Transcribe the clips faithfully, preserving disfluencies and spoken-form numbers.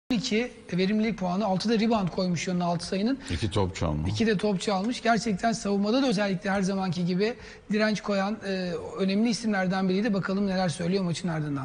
iki verimlilik puanı, altıda rebound koymuş yanına altı sayının. İki top çalma. İki de top çalmış. Gerçekten savunmada da özellikle her zamanki gibi direnç koyan e, önemli isimlerden biriydi. Bakalım neler söylüyor maçın ardından.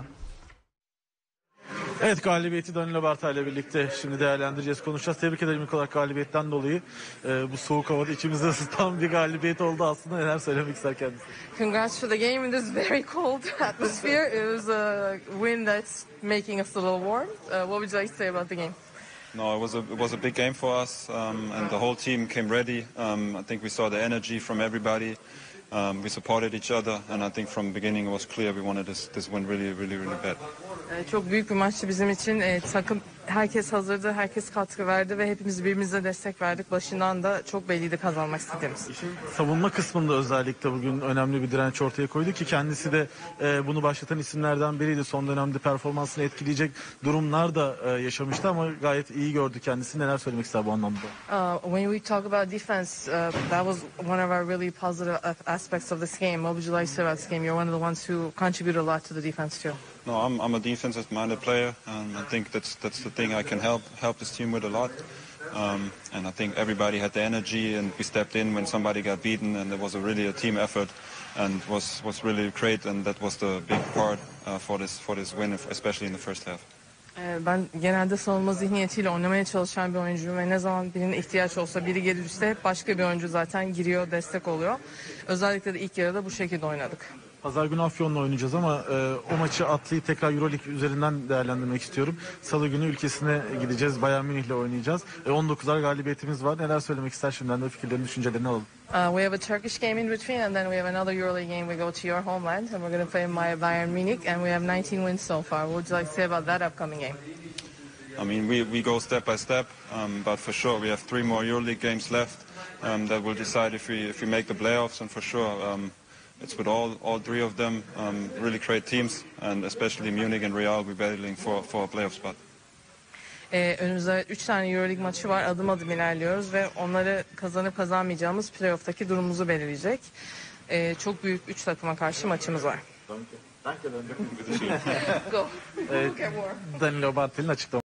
Evet, galibiyeti Danilo Barta ile birlikte şimdi değerlendireceğiz, konuşacağız. Tebrik ederim ilk olarak galibiyetten dolayı. Ee, bu soğuk havada içimizi ısıtan bir galibiyet oldu aslında. Neler söylemek ister kendisi? Congrats for the game in this very cold atmosphere. It was a win that's making us a little warm. Uh, what would you like to say about the game? No, it was a it was a big game for us, um, and the whole team came ready. Um, I think we saw the energy from everybody. Um, we supported each other, and I think from the beginning it was clear we wanted this this win really, really, really bad. Ee, Çok büyük bir maçtı bizim için. Ee, takım herkes hazırdı, herkes katkı verdi ve hepimiz birbirimize destek verdik. Başından da çok belliydi kazanmak istediğimiz. İşin savunma kısmında özellikle bugün önemli bir direnç ortaya koydu ki kendisi de e, bunu başlatan isimlerden biriydi. Son dönemde performansını etkileyecek durumlar da e, yaşamıştı ama gayet iyi gördü kendisi. Neler söylemek ister bu anlamda? Uh, when we talk about defense, uh, that was one of our really positive aspects of this game. What would you like to say about this game? You're one of the ones who contribute a lot to the defense too. No, I'm I'm a defensive-minded player, and I think that's that's the thing I can help help this team with a lot. Um, and I think everybody had the energy, and we stepped in when somebody got beaten, and it was a really a team effort, and was was really great, and that was the big part uh, for this for this win, especially in the first half. Ee, Ben genelde savunma zihniyetiyle oynamaya çalışan bir oyuncuyum ve ne zaman birine ihtiyaç olsa, biri geri düşse hep başka bir oyuncu zaten giriyor, destek oluyor. Özellikle de ilk yarıda bu şekilde oynadık. Pazar günü Afyon'la oynayacağız ama e, o maçı atlayıp tekrar Euroleague üzerinden değerlendirmek istiyorum. Salı günü ülkesine gideceğiz. Bayern Münih'le oynayacağız. E, on dokuzar galibiyetimiz var. Neler söylemek ister, şimdiden de fikirlerini, düşüncelerini alalım. Uh, we have a Turkish game in between, and then we have another EuroLeague game. We go to your homeland, and we're going to play my Bayern Munich, and we have nineteen wins so far. What would you like to say about that upcoming game? I mean, we, we go step by step, um, but for sure we have three more EuroLeague games left um, that will decide if we if we make the playoffs, and for sure um, it's with all all three of them um, really great teams, and especially Munich and Real, we're battling for for a playoff spot. Ee, önümüzde üç tane EuroLeague maçı var. Adım adım ilerliyoruz ve onları kazanıp kazanmayacağımız playoff'taki durumumuzu belirleyecek. Ee, çok büyük üç takıma karşı maçımız var. Go. Evet, Danilo Bartel'in açıklaması.